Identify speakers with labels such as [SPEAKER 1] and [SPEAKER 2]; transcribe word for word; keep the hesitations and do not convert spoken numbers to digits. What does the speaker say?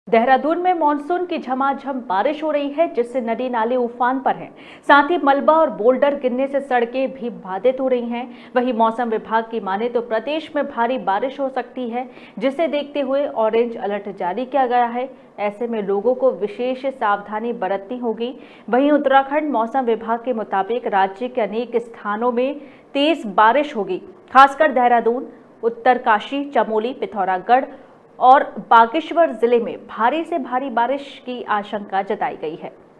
[SPEAKER 1] देहरादून में मानसून की झमाझम बारिश हो रही है, जिससे नदी नाले उफान पर हैं। साथ ही मलबा और बोल्डर गिरने से सड़कें भी बाधित हो रही हैं। वहीं मौसम विभाग की माने तो प्रदेश में भारी बारिश हो सकती है, जिसे देखते हुए ऑरेंज अलर्ट जारी किया गया है। ऐसे में लोगों को विशेष सावधानी बरतनी होगी। वहीं उत्तराखंड मौसम विभाग के मुताबिक राज्य के अनेक स्थानों में तेज बारिश होगी, खासकर देहरादून, उत्तरकाशी, चमोली, पिथौरागढ़ और बागेश्वर जिले में भारी से भारी बारिश की आशंका जताई गई है।